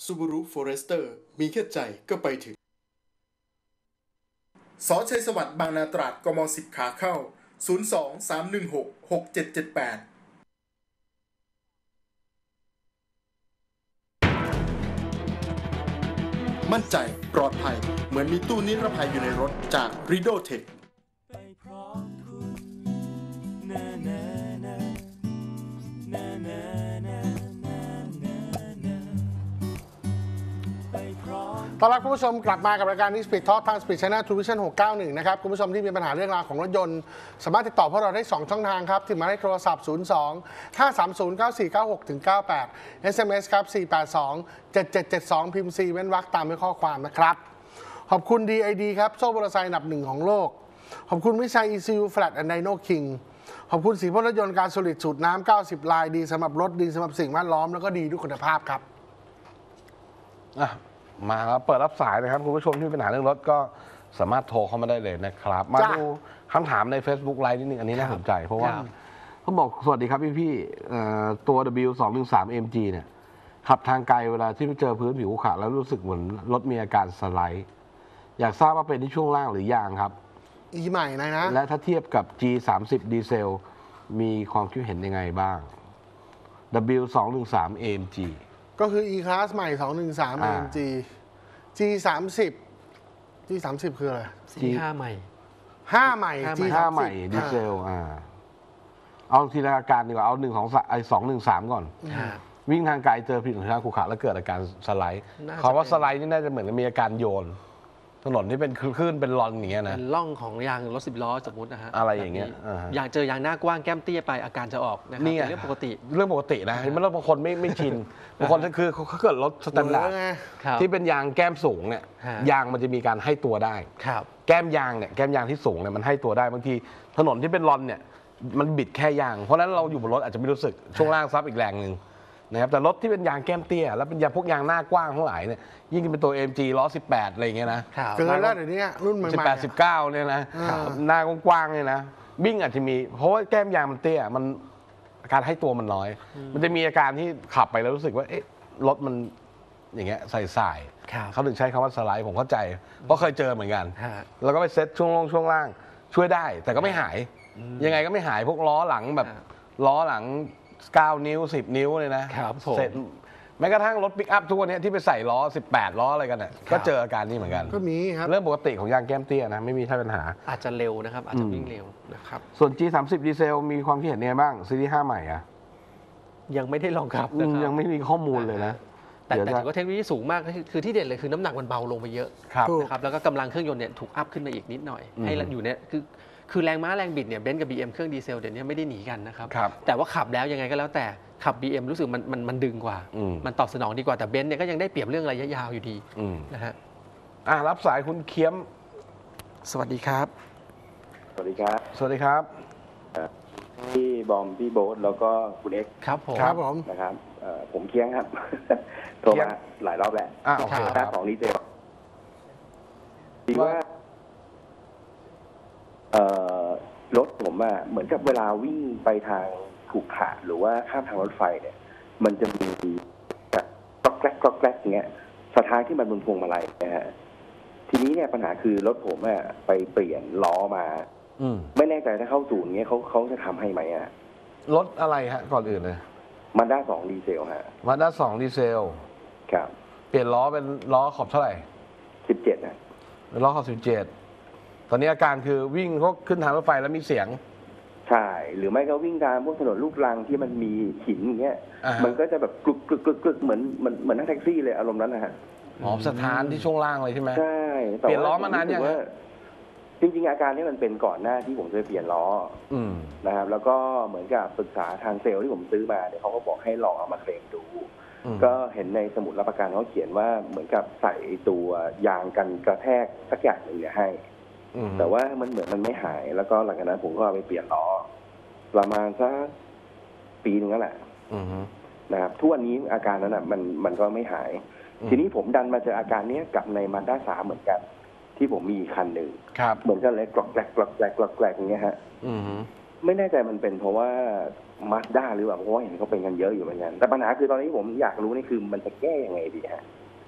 Subaru Forester มีแค่ใจก็ไปถึงสอชัยสวัสดิ์บางนาตราดกม10ขาเข้า02-316-6778มั่นใจปลอดภัยเหมือนมีตู้นิรภัยอยู่ในรถจาก Rido Tech ต้อนรับคุณผู้ชมกลับมากับรายการ Speed Talk ทาง Speed Channel True Vision 691 นะครับคุณผู้ชมที่มีปัญหาเรื่องราวของรถยนต์สามารถติดต่อพวกเราได้2ช่องทางครับที่หมายเลขโทรศัพท์02-530-9496-98 SMS ครับ482-7772 พิมพ์ C เว้นวรรคตามด้วยข้อความนะครับขอบคุณ DID ครับโซ่มอเตอร์ไซค์อันดับ1ของโลกขอบคุณวิชัย ECU Flat and Dyno King ขอบคุณสีพ่นรถยนต์การสูตรน้ำ90 ลายดีสำหรับรถดีสำหรับสิ่งแวดล้อมแล้วก็ดีด้วยคุณภาพครับมาครับเปิดรับสายนะครับคุณผู้ชมที่มีปัญหาเรื่องรถก็สามารถโทรเข้ามาได้เลยนะครับมาดูคำถามใน Facebook Live นิดนึงอันนี้น่าสนใจเพราะว่าเขาบอกสวัสดีครับพี่ตัว W213 MG เนี่ยขับทางไกลเวลาที่ไปเจอพื้นผิวขรุขระแล้วรู้สึกเหมือนรถมีอาการสไลด์อยากทราบว่าเป็นที่ช่วงล่างหรือยางครับใหม่นะและถ้าเทียบกับ G30 ดีเซลมีความคิดเห็นยังไงบ้าง W213 AMG ก็คือ E-Class ใหม่213 AMG G30 คืออะไร G5 ใหม่ 5ใหม่ G5 ใหม่ดีเซลเอาทีละอาการดีกว่าเอา213ก่อนวิ่งทางไกลเจอผิวทางขรุขระแล้วเกิดอาการสไลด์คำว่าสไลด์นี่น่าจะเหมือนมีอาการโยนถนนที่เป็นคลื่นเป็นรอนอย่างเงี้ยนะเป็นร่องของยางรถ10 ล้อสมมตินะฮะอะไรอย่างเงี้ยอยากเจอยางหน้ากว้างแก้มเตี้ยไปอาการจะออกนะครับเป็นเรื่องปกตินะมันบางคนไม่ชินบางคนคือเขาเกิดรถสแตนดาร์ดที่เป็นยางแก้มสูงเนี่ยยางมันจะมีการให้ตัวได้แก้มยางที่สูงเนี่ยมันให้ตัวได้บางทีถนนที่เป็นรอนเนี่ยมันบิดแค่ยางเพราะฉะนั้นเราอยู่บนรถอาจจะไม่รู้สึกช่วงล่างซับอีกแรงนึงนะครับแต่รถที่เป็นยางแก้มเตี้ยแล้วเป็นยางพวกยางหน้ากว้างทั้งหลายเนี่ยยิ่งเป็นตัว MG ล้อ18อะไรอย่างเงี้ยนะเกินแล้วเดี๋ยวนี้รุ่นใหม่ 18 19เนี่ยนะหน้ากว้างๆเนี่ยนะวิ่งอาจจะมีเพราะว่าแก้มยางมันเตี้ยมันการให้ตัวมันน้อยมันจะมีอาการที่ขับไปแล้วรู้สึกว่าเอ๊ะรถมันอย่างเงี้ยใส่เขาถึงใช้คำว่าสไลด์ผมเข้าใจเพราะเคยเจอเหมือนกันแล้วก็ไปเซ็ตช่วงล่างช่วยได้แต่ก็ไม่หายยังไงก็ไม่หายพวกล้อหลังแบบล้อหลัง9 นิ้ว10 นิ้วเลยนะเสร็จแม้กระทั่งรถปิกอัพทุกวันนี้ที่ไปใส่ล้อ18 ล้ออะไรกันน่ะก็เจออาการนี้เหมือนกันก็มีครับเรื่องปกติของยางแก้มเตี้ยนะไม่มีปัญหาอาจจะเร็วนะครับอาจจะวิ่งเร็วนะครับส่วน G30 ดีเซลมีความคิดเห็นยังไงบ้างซีรีส์5ใหม่ยังไม่ได้ลองขับยังไม่มีข้อมูลเลยนะแต่ถือว่าเทคโนโลยีสูงมากคือที่เด่นเลยคือน้ำหนักมันเบาลงไปเยอะนะครับแล้วก็กำลังเครื่องยนต์เนี่ยถูกอัพขึ้นมาอีกนิดหน่อยให้อยู่เนี่ยคือแรงม้าแรงบิดเนี่ยเบนซ์กับ BM เครื่องดีเซลเดี๋ยวนี้ไม่ได้หนีกันนะครับแต่ว่าขับแล้วยังไงก็แล้วแต่ขับ BM รู้สึกมันดึงกว่ามันตอบสนองดีกว่าแต่เบนซ์เนี่ยก็ยังได้เปรียบเรื่องระยะยาวอยู่ดีนะฮะรับสายคุณเคี้ยมสวัสดีครับสวัสดีครับสวัสดีครับพี่บอมพี่โบ๊ทแล้วก็คุณเอ็กซ์ครับผมนะครับผมเคี้ยงครับโทรมาหลายรอบแล้วโอเคด้านของดีเซลดีว่ารถผมเหมือนกับเวลาวิ่งไปทางขรุขระหรือว่าข้ามทางรถไฟเนี่ยมันจะมีแบบกรอกแกรกอย่างเงี้ยสะท้ายที่มันบนพวงมาลัยนะฮะทีนี้เนี่ยปัญหาคือรถผมไปเปลี่ยนล้อมาไม่แน่ใจถ้าเข้าศูนย์เงี้ยเขาจะทำให้ไหมรถอะไรฮะก่อนอื่นเลยมาด้า2ดีเซลฮะมาด้า2ดีเซลครับเปลี่ยนล้อเป็นล้อขอบเท่าไหร่ 17นะล้อขอบ17ตอนนี้อาการคือวิ่งพวกขึ้นทางรถไฟแล้วมีเสียงใช่หรือไม่ก็วิ่งตามพวกถนนลูกรังที่มันมีหินอย่างเงี้ยมันก็จะแบบกรึกเหมือนนั่งแท็กซี่เลยอารมณ์นั้นนะฮะสถานที่ช่วงล่างเลยใช่ไหมใช่เปลี่ยนล้อมานานยังจริงๆอาการนี้มันเป็นก่อนหน้าที่ผมจะเปลี่ยนล้อนะครับแล้วก็เหมือนกับปรึกษาทางเซลล์ที่ผมซื้อมาเนี่ยเขาก็บอกให้ลองเอามาเคลมดูก็เห็นในสมุดรับประกันเขาเขียนว่าเหมือนกับใส่ตัวยางกันกระแทกสักอย่างหนึ่งเนี่ยให้แต่ว่ามันเหมือนมันไม่หายแล้วก็หลังจากนั้นผมก็เอาไปเปลี่ยนล้อประมาณสักปีนึงแล้วแหละนะครับทุกวันนี้อาการนั้นมันก็ไม่หายทีนี้ผมดันมาเจออาการนี้กับในมาด้า3เหมือนกันที่ผมมีคันหนึ่งเหมือนกันเลยกรอกแกรกอย่างเงี้ยฮะไม่แน่ใจมันเป็นเพราะว่ามาสด้าหรือเปล่าเพราะว่าเห็นเขาเป็นกันเยอะอยู่เหมือนกันแต่ปัญหาคือตอนนี้ผมอยากรู้นี่คือมันจะแก้ยังไงดีฮะ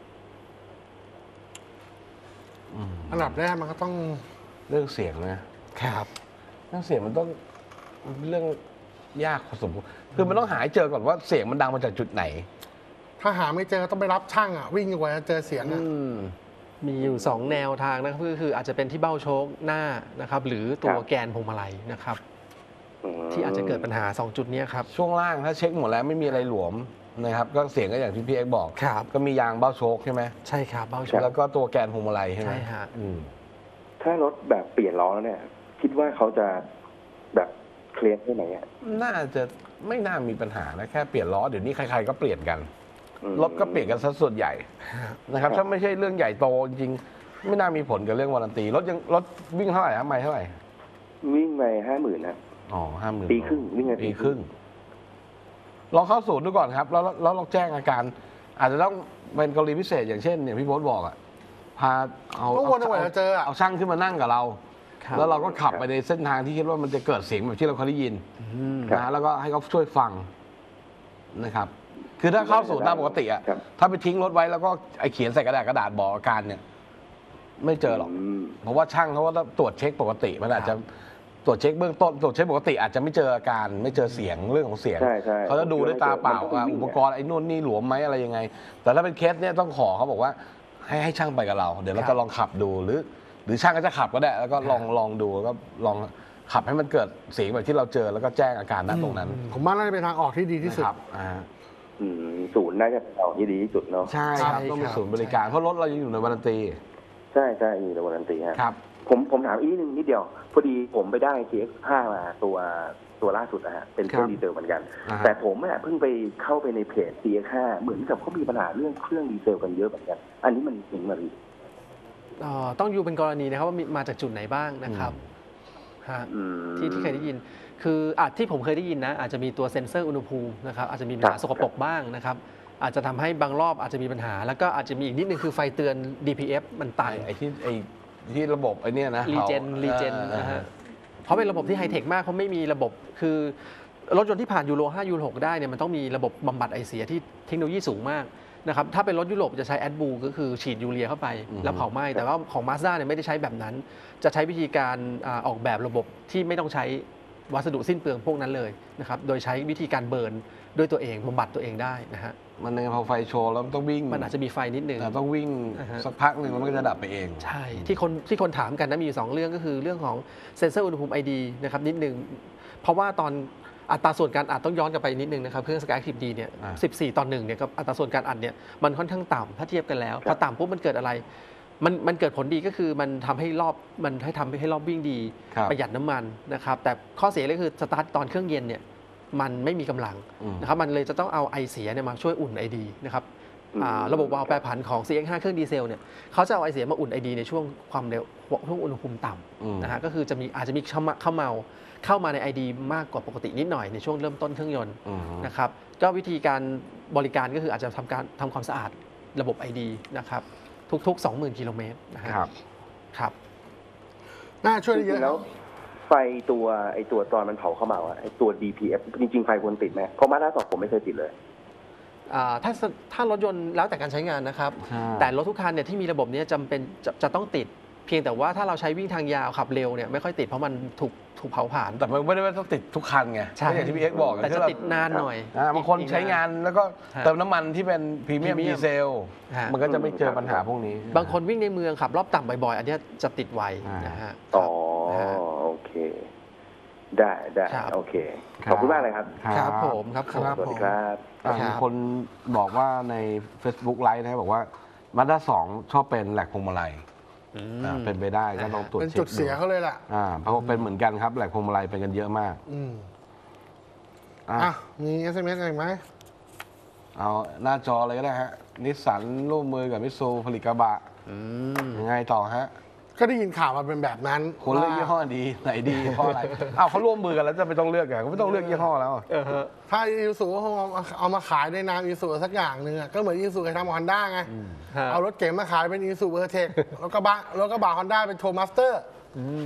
อันดับแรกมันก็ต้องเรื่องเสียงนะครับเรื่องเสียงมันต้องเรื่องยากพอสมควรคือมันต้องหาให้เจอก่อนว่าเสียงมันดังมาจากจุดไหนถ้าหาไม่เจอต้องไปรับช่างอ่ะวิ่งกว่าจะเจอเสียงอ่ะมีอยู่ 2 แนวทางนะครับคืออาจจะเป็นที่เบ้าโชคหน้านะครับหรือตัวแกนพวงมาลัยนะครับที่อาจจะเกิดปัญหา 2 จุดนี้ครับช่วงล่างถ้าเช็คหมดแล้วไม่มีอะไรหลวมนะครับก็เสียงก็อย่างที่พี่เอกบอกครับก็มียางเบ้าโชคใช่ไหมใช่ครับเบ้าโชคแล้วก็ตัวแกนพวงมาลัยใช่ไหมใช่ฮะถ้ารถแบบเปลี่ยนล้อแล้วเนี่ย คิดว่าเขาจะแบบเคลียร์ได้ไหมอ่ะน่าจะไม่น่ามีปัญหานะแค่เปลี่ยนล้อเดี๋ยวนี้ใครๆก็เปลี่ยนกันรถก็เปลี่ยนกันซะส่วนใหญ่นะครับถ้าไม่ใช่เรื่องใหญ่โตจริงๆไม่น่ามีผลกับเรื่องวารันตีรถวิ่งเท่าไหร่ครับไม่เท่าไหร่วิ่งไป50,000นะอ๋อ50,000 ปีครึ่งวิ่งไปปีครึ่งลองเข้าศูนย์ดูก่อนครับแล้วลองแจ้งอาการ อาจจะต้องเป็นกรณีพิเศษอย่างเช่นเนี่ยพี่โบ๊ทบอกอะพาเอาก็วนกว่าจะเจออะเอาช่างขึ้นมานั่งกับเราครับแล้วเราก็ขับไปในเส้นทางที่คิดว่ามันจะเกิดเสียงแบบที่เราเคยได้ยินนะแล้วก็ให้เขาช่วยฟังนะครับ คือถ้าเข้าศูนย์ตามปกติอะครับถ้าไปทิ้งรถไว้แล้วก็ไอเขียนใส่กระดาษบอกอาการเนี่ย ไม่เจอหรอก เพราะว่าช่างเขาก็ตรวจเช็คปกติมันอาจจะตรวจเช็คเบื้องต้นตรวจเช็คปกติอาจจะไม่เจออาการไม่เจอเสียงเรื่องของเสียงใช่ใช่เขาจะดูด้วยตาเปล่าว่ามันต้องวิ่งอุปกรณ์ไอ้นู่นนี่หลวมไหมอะไรยังไง แต่ถ้าเป็นเคสเนี่ยต้องขอเขาบอกว่าให้ช่างไปกับเรา เดี๋ยวเราจะลองขับดูหรือช่างก็จะขับก็ได้ แล้วก็ลองดูแล้วก็ลองขับให้มันเกิดเสียงแบบที่เราเจอแล้วก็แจ้งอาการณตรงนั้นผมว่าน่าจะเป็นทางออกที่ดีที่สุดนะครับศูนย์น่าจะเป็นเอาที่ดีที่สุดเนาะใช่ครับต้องมีศูนย์บริการเพราะรถเรายังอยู่ในวารันตีใช่ใช่อยู่ในวารันตีฮะครับผมถามอีกนิดเดียว พอดีผมไปได้ TX5 มาตัวล่าสุดนะฮะเป็นเครื่องดีเซลเหมือนกัน แต่ผมเพิ่งไปเข้าไปในเพจ TX5 เหมือนกับเขามีปัญหาเรื่องเครื่องดีเซลกันเยอะเหมือนกัน อันนี้มันจริงไหมพี่ต้องอยู่เป็นกรณีนะครับว่ามาจากจุดไหนบ้างนะครับฮะที่เคยได้ยิน คือที่ผมเคยได้ยินนะอาจจะมีตัวเซ็นเซอร์อุณหภูมินะครับอาจจะมีปัญหาสกปรกบ้างนะครับอาจจะทำให้บางรอบอาจจะมีปัญหา แล้วก็อาจจะมีอีกนิดนึงคือไฟเตือน DPF มันต่ำไอ้ที่ระบบไอ้นี่นะรีเจนนะฮะเพราะเป็นระบบที่ไฮเทคมากเขาไม่มีระบบคือรถยนต์ที่ผ่านยูโร5ยูโร6ได้เนี่ยมันต้องมีระบบบำบัดไอเสียที่เทคโนโลยีสูงมากนะครับถ้าเป็นรถยุโรปจะใช้แอดบูก็คือฉีดยูเรียเข้าไปแล้วเผาไหม้แต่ว่าของ Mazda เนี่ยไม่ได้ใช้แบบนั้น จะใช้วิธีการออกแบบระบบที่ไม่ต้องใช้วัสดุสิ้นเปลืองพวกนั้นเลยนะครับโดยใช้วิธีการเบิร์นด้วยตัวเองบำบัดตัวเองได้นะฮะมันในพอไฟโชว์แล้วมันต้องวิ่งมันอาจจะมีไฟนิดนึงต้องวิ่งสักพักหนึ่งแล้วมันก็จะดับไปเองใช่ที่คนถามกันนะมีอยู่2เรื่องก็คือเรื่องของเซ็นเซอร์อุณหภูมิ ID นะครับนิดนึงเพราะว่าตอนอัตราส่วนการอัดต้องย้อนกลับไปนิดนึงนะครับเครื่อง Sky Active D เนี่ย14:1เนี่ยกับอัตราส่วนการอัดเนี่ยมันค่อนข้างต่ำถ้าเทียบกันแล้วพอต่ำปุ๊บมันเกิดอะไรมันเกิดผลดีก็คือมันทำให้รอบวิ่งดีครับประหยัดน้ำมันนะครับแต่ข้อเสียเลยคือสตาร์ทตอนเครื่องเย็นเนี่ยมันไม่มีกำลังนะครับมันเลยจะต้องเอาไอเสียเนี่ยมาช่วยอุ่น ID นะครับระบบวาล์วแปรผันของ CX5 เครื่องดีเซลเนี่ยเขาจะเอาไอเสียมาอุ่น ID ในช่วงความเร็วช่วงอุณหภูมิต่ำนะฮะก็คืออาจจะมีเข้ามาใน ID มากกว่าปกตินิดหน่อยในช่วงเริ่มต้นเครื่องยนต์นะครับก็วิธีการบริการก็คืออาจจะทำความสะอาดระบบ ID นะครับทุก 20,000 กิโลเมตรนะฮะ ครับน่าช่วยได้จเยริอะงๆแล้วไฟตัวตอนมันเผาเข้ามาไอ้ตัว DPF จริงๆไฟควรติดไหมเพราะมาด้าสองผมไม่เคยติดเลยถ้ารถยนต์แล้วแต่การใช้งานนะครับ แต่รถทุกคันเนี่ยที่มีระบบนี้จำเป็นจะต้องติด เพียงแต่ว่าถ้าเราใช้วิ่งทางยาวขับเร็วเนี่ยไม่ค่อยติดเพราะมันถูกเผาผลาญแต่มันไม่ได้ว่าต้องติดทุกคันไงใช่ก็อย่างที่พี่เอ็กซ์บอกแต่จะติดนานหน่อยบางคนใช้งานแล้วก็ฮะเติมน้ำมันที่เป็นพรีเมียมพรีเมีดียมเซลฮะมันก็จะไม่เจอปัญหาพวกนี้บางคนวิ่งในเมืองขับรอบต่ำบ่อยๆ อันเนี้ยจะติดไวนะฮะอ๋อโอเค ได้ครับโอเค ขอบคุณมากเลยครับครับผมครับผมสวัสดีครับมีคนบอกว่าใน Facebook ไลฟ์นะบอกว่ามาด้า2ชอบเป็นแหลกพวงมาลัยเป็นไปได้ก็ลองตรวจเป็นเช็คจุดเสียเขาเลยล่ะเพราะว่าเป็นเหมือนกันครับแหลกพวงมาลัยเป็นกันเยอะมากอ่ะ มี SMS อะไรไหมเอาหน้าจอเลยก็ได้ฮะนิสสันร่วมมือกับมิตซูผลิตกระบะยังไงต่อฮะก็ได้ยินข่าวมาเป็นแบบนั้นคนเลือกยี่ห้อดีไหนดีเพราะอะไรอ้าวเขาร่วมมือกันแล้วจะไม่ต้องเลือกกันก็ไม่ต้องเลือกยี่ห้อแล้วถ้าอีซูเขาเอามาขายในนามอีซูสักอย่างหนึ่งอะก็เหมือนอีซูเคยทำฮอนด้าไง เอารถเก๋งมาขายเป็นอีซูเวอร์เทครถกระบะฮอนด้าเป็นโชว์มาสเตอร์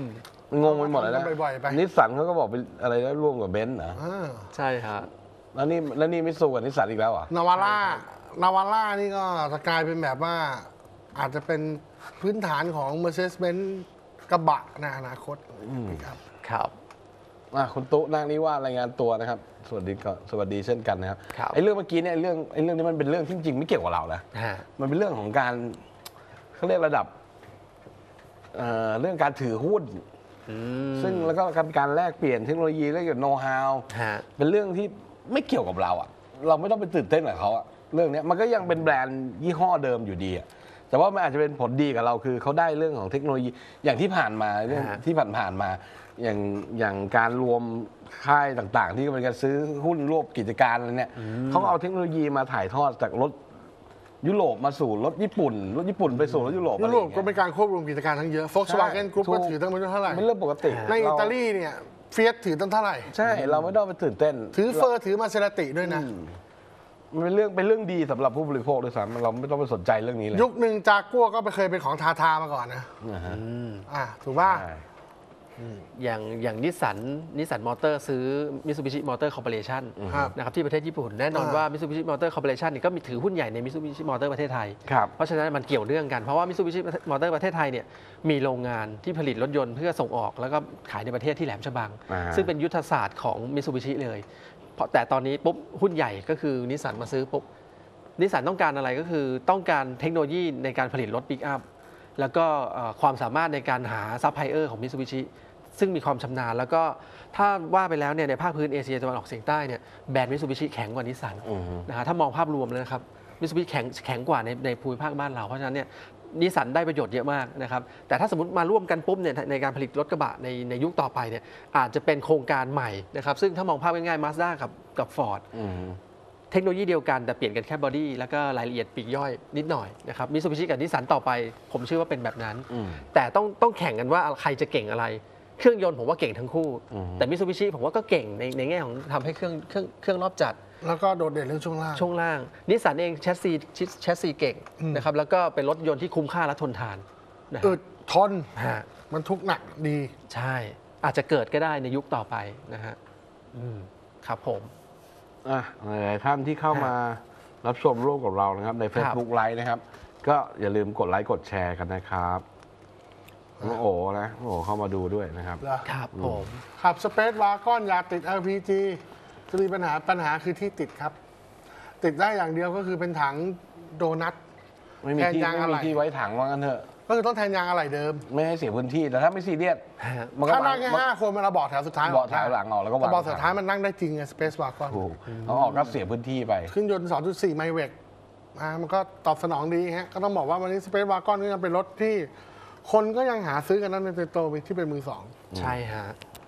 งงไปหมดเลยนะบ่อยๆไปนิสสันเขาก็บอกเป็นอะไรนะร่วมกับเบนซ์เหรอใช่ฮะแล้วนี่มิตซูกับนิสสันอีกแล้วเหรอนาวาร่านี่ก็จะกลายเป็นแบบว่าอาจจะเป็นพื้นฐานของ Mercedes-Benz กระบะในอนาคตครับครับคุณตุ๊นางนิว่ารายงานตัวนะครับ สวัสดีเช่นกันนะครับครับไอ้เรื่องเมื่อกี้เนี่ยเรื่องนี้มันเป็นเรื่องที่จริงๆไม่เกี่ยวกับเรานะฮะมันเป็นเรื่องของการเขาเรียกระดับเรื่องการถือหุ้น ซึ่งแล้วก็การแลกเปลี่ยนเทคโนโลยีและเกี่ยวกับโน้ตฮาวฮะเป็นเรื่องที่ไม่เกี่ยวกับเราอะเราไม่ต้องไปตื่นเต้นกับเขาอะเรื่องนี้มันก็ยังเป็นแบรนด์ยี่ห้อเดิมอยู่ดีอะแต่ว่ามันอาจจะเป็นผลดีกับเราคือเขาได้เรื่องของเทคโนโลยีอย่างที่ผ่านมาเรื่องที่ผ่านมาอย่างการรวมค่ายต่างๆ ที่เป็นการซื้อหุ้นรวบกิจการอะไรเนี่ยเขาก็เอาเทคโนโลยีมาถ่ายทอดจากรถยุโรปมาสู่รถญี่ปุ่นไปสู่รถยุโรปยุโรปก็เป็นการควบรวมกิจการทั้งเยอะ Volkswagen Group ก็ถือตั้งไม่รู้เท่าไหร่เป็นเรื่องปกติในอิตาลีเนี่ยเฟียสถือตั้งเท่าไหร่ใช่เราไม่ต้องไปตื่นเต้นถือเฟอร์ถือมาเซราติด้วยนะมันเป็นเรื่องดีสำหรับผู้บริโภคด้วยซ้ำเราไม่ต้องไปสนใจเรื่องนี้เลยยุคหนึ่งจากกัวก็เคยเป็นของทามาก่อนนะถูกป่ะใช่อย่างนิสสันมอเตอร์ซื้อ Mitsubishi Motor Corporation ครับนะครับที่ประเทศญี่ปุ่นแน่นอนว่า Mitsubishi Motor Corporation นี่ก็มีถือหุ้นใหญ่ใน Mitsubishi Motor ประเทศไทยครับเพราะฉะนั้นมันเกี่ยวเนื่องกัน เพราะว่า Mitsubishi Motor ประเทศไทยเนี่ยมีโรงงานที่ผลิตรถยนต์เพื่อส่งออก แล้วก็ขายในประเทศที่แหลมฉบัง ซึ่งเป็นยุทธศาสตร์ของ Mitsubishi เลยเพราะแต่ตอนนี้ปุ๊บหุ้นใหญ่ก็คือนิสสันมาซื้อปุ๊บนิสสันต้องการอะไรก็คือต้องการเทคโนโลยีในการผลิตรถปิกอัพแล้วก็ความสามารถในการหาซัพพลายเออร์ของ Mitsubishiซึ่งมีความชำนาญแล้วก็ถ้าว่าไปแล้วเนี่ยในภาคพื้นเอเชียตะวันออกเฉียงใต้เนี่ยแบรนด์มิตซูบิชิแข็งกว่านิสสันนะฮะถ้ามองภาพรวมเลยนะครับมิตซูบิชิแข็งกว่าในภูมิภาคบ้านเราเพราะฉะนั้นเนี่ยนิสสันได้ประโยชน์เยอะมากนะครับแต่ถ้าสมมติมาร่วมกันปุ๊บเนี่ยในการผลิตรถกระบะในยุคต่อไปเนี่ยอาจจะเป็นโครงการใหม่นะครับซึ่งถ้ามองภาพง่ายๆ Mazda กับฟอร์ดเทคโนโลยีเดียวกันแต่เปลี่ยนกันแค่บอดี้แล้วก็รายละเอียดปลีกย่อยนิดหน่อยนะครับมิตซูบิชิกับนิสสันต่อไปผมเชื่อว่าเป็นแบบนั้นแต่ต้องแข่งกันว่าใครจะเก่งอะไรเครื่องยนต์ผมว่าเก่งทั้งคู่แต่มิตซูบิชิผมว่าก็เก่งในแง่ของทำให้เครื่องรอบจัดแล้วก็โดดเด่นเรื่องช่วงล่างนิสสันเองแชสซีเก่งนะครับแล้วก็เป็นรถยนต์ที่คุ้มค่าและทนทานนะอึดทนฮะมันทุกหนักดีใช่อาจจะเกิดก็ได้ในยุคต่อไปนะฮะครับผมหลายท่านที่เข้ามารับชมร่วมกับเรานะครับใน Facebook ไลฟ์นะครับ ก็อย่าลืมกดไลค์กดแชร์กันนะครับน้องโอ๋นะน้องโอ๋เข้ามาดูด้วยนะครับครับผมขับสเปซวากอนอยากติด LPG จะมีปัญหาคือที่ติดครับ ติดได้อย่างเดียวก็คือเป็นถังโดนัทไม่มีแทนที่ยางอะไหล่ไว้ถังว่างั้นเถอะก็คือต้องแทนยางอะไหล่เดิมไม่ให้เสียพื้นที่แต่ถ้าไม่ซีเรียสมันก็ถ้านั่งแค่5 คนมันเอาเบาะแถวสุดท้ายเบาะแถวหลังออกแล้วก็วางแต่เบาะสุดท้ายมันนั่งได้จริงไงสเปซวากอนถูกเอาออกก็เสียพื้นที่ไปเครื่องยนต์ 2.4 ไมเวกมันก็ตอบสนองดีฮะก็ต้องบอกว่าวันนี้สเปซวากอนก็ยังเป็นรถที่คนก็ยังหาซื้อกันนั้นในโตที่เป็นมือสองใช่ฮะ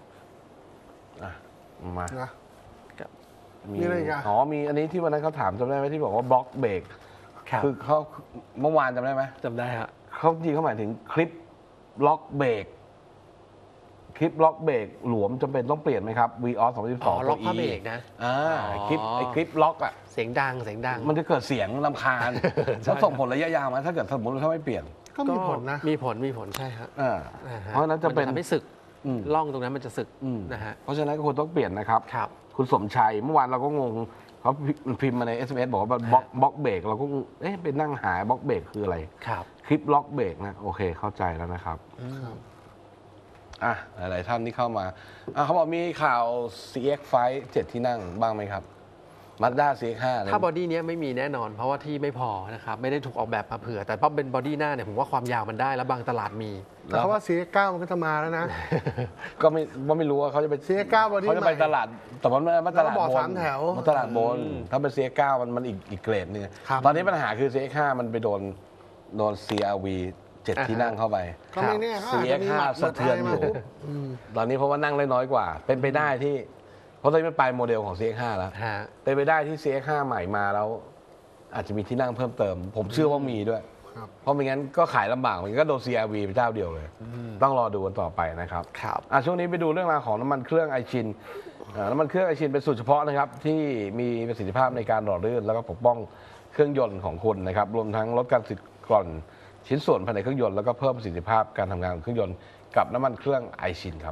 มานะ มีอะไรอีกอะมีอันนี้ที่วันนั้นเขาถามจำได้ไหมที่บอกว่าบล็อกเบรกครับคือเขาเมื่อวานจำได้ไหมจำได้ฮะเขาจริงเขาหมายถึงคลิปล็อกเบรกคลิปล็อกเบรกหลวมจำเป็นต้องเปลี่ยนไหมครับ Vios 2012 ล็อกผ้าเบรกนะคลิปล็อกอ่ะเสียงดังมันจะเกิดเสียงรำคาญแล้วส่งผลระยะยาวไหมถ้าเกิดสมมติถ้าไม่เปลี่ยนก็มีผลนะมีผลใช่ฮะเพราะฉะนั้นจะเป็นมัทำให้สึกร่องตรงนั้นมันจะสึกนะฮะเพราะฉะนั้นก็ควรต้องเปลี่ยนนะครับครับคุณสมชัยเมื่อวานเราก็งงเขาพิมพ์มาใน SMS บอกว่าบล็อกเบรกเราก็ไปนั่งหาบล็อกเบรกคืออะไรครับคลิปล็อกเบรกนะโอเคเข้าใจแล้วนะครับหลายๆท่านที่เข้ามาเขาบอกมีข่าว CX-5 7 ที่นั่งบ้างไหมครับ Mazda CX-5 ถ้าบอดี้เนี้ยไม่มีแน่นอน เพราะว่าที่ไม่พอนะครับไม่ได้ถูกออกแบบมาเผื่อแต่เพราะเป็นบอดี้หน้าเนี่ยผมว่าความยาวมันได้แล้วบางตลาดมีแต่เขาว่า CX9 มันก็จะมาแล้วนะก็ไม่รู้ว่าเขาจะไป CX9 บอดี้เขาจะไปใหม่ตลาดแต่มันตลาดแล้วก็บอกบสาน มแถวมันตลาดบนถ้าเป็น CX9 มันอีกเกรดนึงครับตอนนี้ปัญหาคือ CX5 มันไปโดน CRV 7 ที่นั่งเข้าไปก็ไม่แน่เขาอาจจะมีห CX5 มัดสะเทือนอยู่ ตอนนี้เพราะว่านั่งได้น้อยกว่า เป็นไปได้ที่ เพราะตอนนี้มันปลายโมเดลของ CX5 แล้วฮะเป็นไปได้ที่ CX5 ใหม่มาแล้ว อาจจะมีที่นั่งเพิ่มเติม ผมเชื่อว่ามีด้วยครับเพราะไม่งั้นก็ขายลำบากมันก็โดน CRV เป็นเจ้าเดียวเลย ต้องรอดูกันต่อไปนะครับครับช่วงนี้ไปดูเรื่องราวของน้ำมันเครื่องไอชินน้ำมันเครื่องไอชินเป็นสูตรเฉพาะนะครับที่มีประสิทธิภาพในการหล่อลื่นแล้วก็ปกป้องเครื่องยนต์ของคุณนะครับรวมทั้งลดการสึกกร่อนชิ้นส่วนภายในเครื่องยนต์แล้วก็เพิ่มประสิทธิภาพการทำงานของเครื่องยนต์กับน้ำมันเครื่องไอชินครับ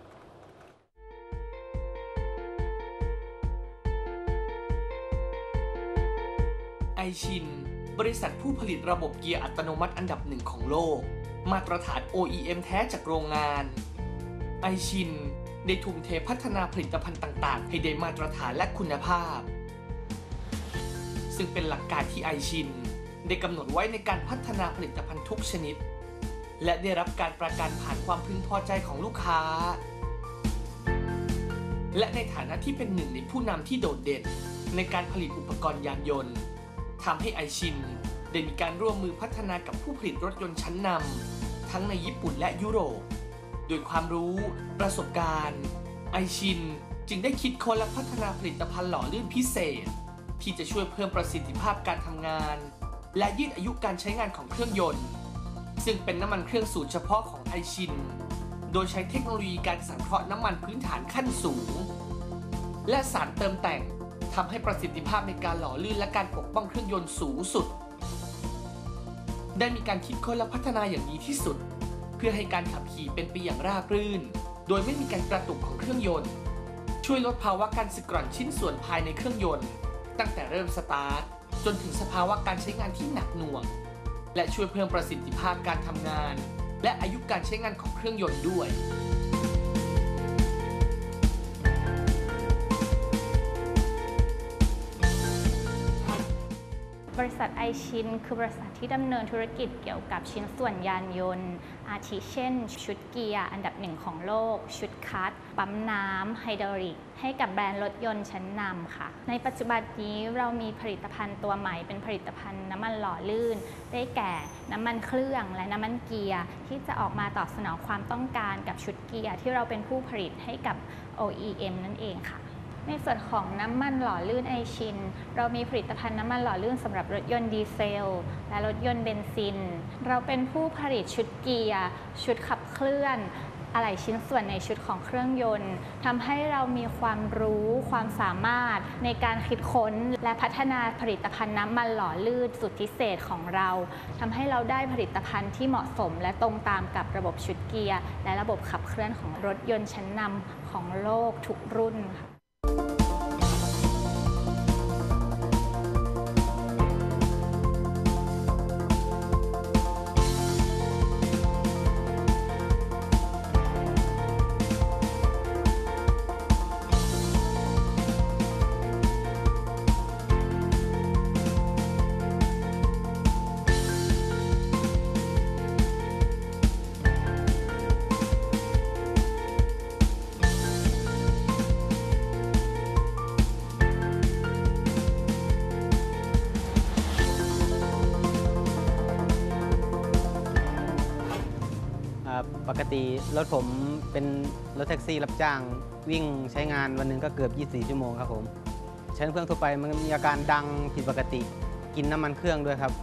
ไอชินบริษัทผู้ผลิตระบบเกียร์อัตโนมัติอันดับหนึ่งของโลกมาตรฐาน OEM แท้จากโรงงานไอชินได้ทุ่มเทพัฒนาผลิตภัณฑ์ต่างๆให้ได้มาตรฐานและคุณภาพซึ่งเป็นหลักการที่ไอชินได้กำหนดไว้ในการพัฒนาผลิตภัณฑ์ทุกชนิดและได้รับการประกันผ่านความพึงพอใจของลูกค้าและในฐานะที่เป็นหนึ่งในผู้นำที่โดดเด่นในการผลิตอุปกรณ์ยานยนต์ทำให้ไอชินได้มีการร่วมมือพัฒนากับผู้ผลิตรถยนต์ชั้นนำทั้งในญี่ปุ่นและยุโรปโดยความรู้ประสบการณ์ไอชินจึงได้คิดค้นและพัฒนาผลิตภัณฑ์หล่อลื่นพิเศษที่จะช่วยเพิ่มประสิทธิภาพการทำงานและยืดอายุการใช้งานของเครื่องยนต์ซึ่งเป็นน้ำมันเครื่องสูตรเฉพาะของไอชินโดยใช้เทคโนโลยีการสังเคราะห์น้ำมันพื้นฐานขั้นสูงและสารเติมแต่งทำให้ประสิทธิภาพในการหล่อลื่นและการปกป้องเครื่องยนต์สูงสุดได้มีการคิดค้นและพัฒนาอย่างดีที่สุดเพื่อให้การขับขี่เป็นไปอย่างราบรื่นโดยไม่มีการกระตุกของเครื่องยนต์ช่วยลดภาวะการสึกกร่อนชิ้นส่วนภายในเครื่องยนต์ตั้งแต่เริ่มสตาร์ทจนถึงสภาวะการใช้งานที่หนักหน่วงและช่วยเพิ่มประสิทธิภาพการทำงานและอายุการใช้งานของเครื่องยนต์ด้วยบริษัทไอชินคือบริษัทที่ดำเนินธุรกิจเกี่ยวกับชิ้นส่วนยานยนต์อาทิเช่นชุดเกียร์อันดับหนึ่งของโลกชุดคัตปั๊มน้ำไฮดรอลิกให้กับแบรนด์รถยนต์ชั้นนำค่ะในปัจจุบันนี้เรามีผลิตภัณฑ์ตัวใหม่เป็นผลิตภัณฑ์น้ำมันหล่อลื่นได้แก่น้ำมันเครื่องและน้ำมันเกียร์ที่จะออกมาตอบสนองความต้องการกับชุดเกียร์ที่เราเป็นผู้ผลิตให้กับ OEM นั่นเองค่ะในส่วนของน้ำมันหล่อลื่นไอชินเรามีผลิตภัณฑ์น้ำมันหล่อลื่นสำหรับรถยนต์ดีเซลและรถยนต์เบนซินเราเป็นผู้ผลิตชุดเกียร์ชุดขับเคลื่อนอะไหล่ชิ้นส่วนในชุดของเครื่องยนต์ทำให้เรามีความรู้ความสามารถในการคิดค้นและพัฒนาผลิตภัณฑ์น้ำมันหล่อลื่นสุดพิเศษของเราทำให้เราได้ผลิตภัณฑ์ที่เหมาะสมและตรงตามกับระบบชุดเกียร์และระบบขับเคลื่อนของรถยนต์ชั้นนำของโลกทุกรุ่นค่ะปกติรถผมเป็นรถแท็กซี่รับจ้างวิ่งใช้งานวันหนึ่งก็เกือบ24 ชั่วโมงครับผมใช้เครื่องทั่วไปมันมีอาการดังผิดปกติกินน้ำมันเครื่องด้วยครับ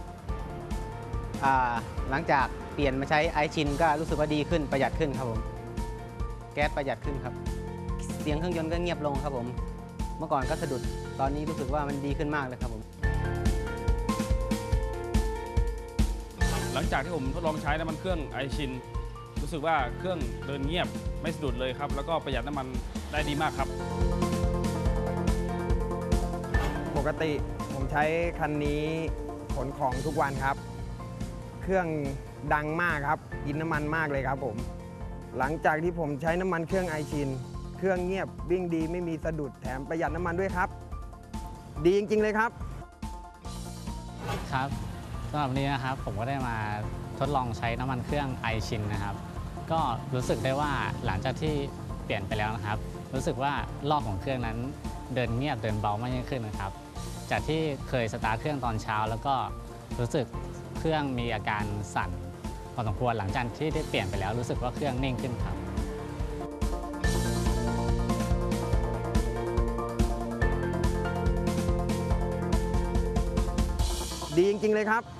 หลังจากเปลี่ยนมาใช้ไอชินก็รู้สึกว่าดีขึ้นประหยัดขึ้นครับผมแก๊สประหยัดขึ้นครับเสียงเครื่องยนต์ก็เงียบลงครับผมเมื่อก่อนก็สะดุดตอนนี้รู้สึกว่ามันดีขึ้นมากเลยครับผมหลังจากที่ผมทดลองใช้น้ำมันเครื่องไอชินรู้สึกว่าเครื่องเดินเงียบไม่สะดุดเลยครับแล้วก็ประหยัดน้ำมันได้ดีมากครับปกติผมใช้คันนี้ขนของทุกวันครับเครื่องดังมากครับกินน้ำมันมากเลยครับผมหลังจากที่ผมใช้น้ำมันเครื่องไอชินเครื่องเงียบวิ่งดีไม่มีสะดุดแถมประหยัดน้ำมันด้วยครับดีจริงๆเลยครับครับสำหรับวันนี้นะครับผมก็ได้มาทดลองใช้น้ำมันเครื่องไอชินนะครับก็รู้สึกได้ว่าหลังจากที่เปลี่ยนไปแล้วนะครับรู้สึกว่ารอบของเครื่องนั้นเดินเงียบเดินเบามากยิ่งขึ้นนะครับจากที่เคยสตาร์ทเครื่องตอนเช้าแล้วก็รู้สึกเครื่องมีอาการสั่นพอสมควรหลังจากที่ได้เปลี่ยนไปแล้วรู้สึกว่าเครื่องนิ่งขึ้นครับดีจริงๆเลยครับ